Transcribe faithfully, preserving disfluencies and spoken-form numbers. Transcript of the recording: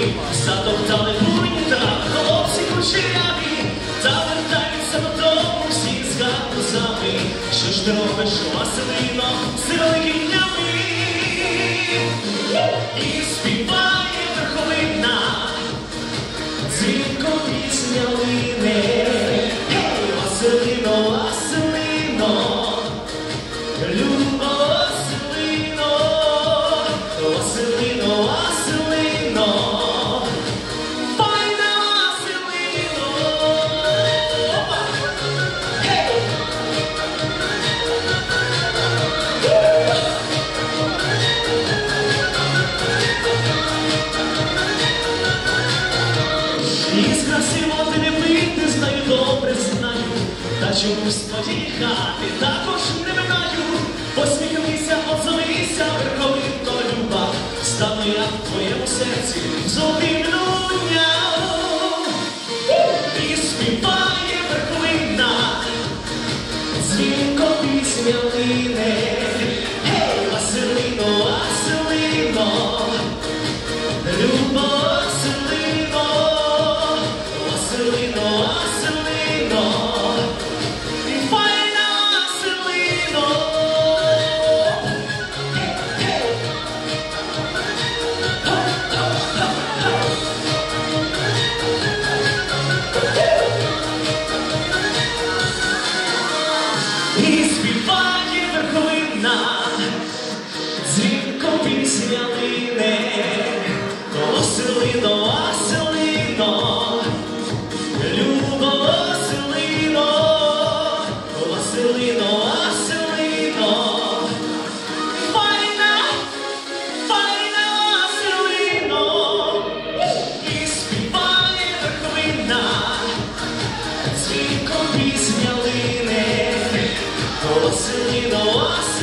затоптали буйні трави, хлопці кучеряві, та вертаються додому всі з гарбузами. Що ж ти робиш, Василино, з великими? І співає верховина, дзвінко пісня лине. Гей, Василино, Василино, люба Василино, Василино, Василино, файна Василино. Гей! Із красиво не вийти, знаю, добре знаю, та чомусь твої хати також не минаю. Посміхнися, озовися, верховинно люба, стану я в твоєму серці золотим луням. І співає верховина, дзвінко пісня лине. Гей, Василино, Василино, люба Василино, Василино, Василино, файна Василино. І співає верховина, дзвінко пісня лине. Василино, Василино, люба Василино, Василино, Василино, файна, файна Василино. І співає верховина, дзвінко пісня лине. Василино, Василино.